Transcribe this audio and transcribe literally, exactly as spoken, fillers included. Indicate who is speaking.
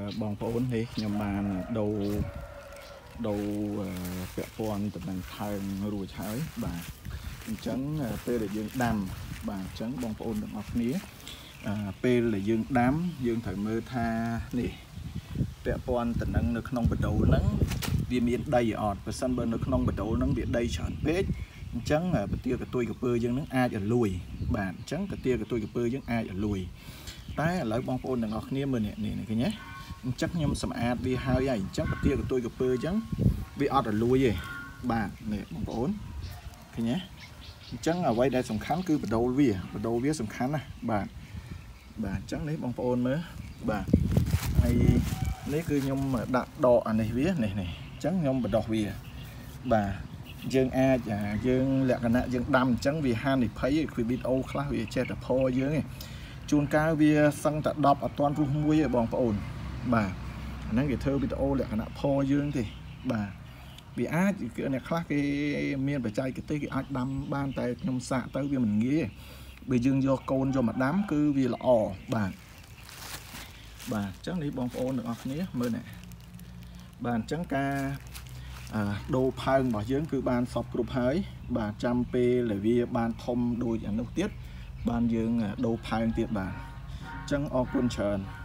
Speaker 1: បងប្អូននេះខ្ញុំបានដូរដូរពាក់ព័ន្ធតំណែងថើងរួចហើយបាទអញ្ចឹងពេលដែលយើងដាំបាទអញ្ចឹងបងប្អូនទាំងអស់គ្នាពេលដែលយើងដាំយើងត្រូវមើលថានេះពាក់ព័ន្ធតំណែងនៅក្នុងបដូលហ្នឹងវាមានដីអត់បើសិនបើនៅក្នុងបដូលហ្នឹងវាដីច្រើនពេកអញ្ចឹងពទាកទួយកពើយើងនឹងអាចឲ្យលួយបាទអញ្ចឹងពទាកទួយកពើយើងអាចឲ្យលួយតែឥឡូវបងប្អូនទាំងអស់គ្នាមើលនេះនេះឃើញទេអញ្ចឹងខ្ញុំសម្អាតវាហើយហើយអញ្ចឹងពទាកទួយកពើអញ្ចឹងវាអត់ឲ្យលួយទេបាទនេះបងប្អូនឃើញទេអញ្ចឹងអ្វីដែលសំខាន់គឺបដូលវាបដូលវាសំខាន់ណាបាទបាទអញ្ចឹងនេះបងប្អូនមើលបាទហើយនេះគឺខ្ញុំដាក់ដកអានេះវានេះនេះអញ្ចឹងខ្ញុំបដោះវាបាទយើងអាចយើងលក្ខណៈយើងដាំអញ្ចឹងវាហានិភ័យគឺវីដេអូខ្លះវាចេះតែផយើងឯងជួនកាលវាសឹងតែដប់អត់ទាន់រុះមួយឯងបងប្អូនបាទអាហ្នឹងគេធ្វើវីដេអូលក្ខណៈផយើងទេបាទវាអាចគឺអ្នកខ្លះគេមានបច្ចេកទេសគេអាចដាំបានតែខ្ញុំសាកទៅវាមិនងាយបើយើងយកកូនយកមកដាំគឺវាល្អបាទបាទអញ្ចឹងនេះបងប្អូនទាំងអស់គ្នាមើលនេះបាទអញ្ចឹងការដូរផើងរបស់យើងគឺបានសពគ្រប់ហើយបាទចាំពេលដែលវាបានធំដូចអានោះទៀតបានយើងដូរផើងទៀតបាទអញ្ចឹងអរគុណច្រើន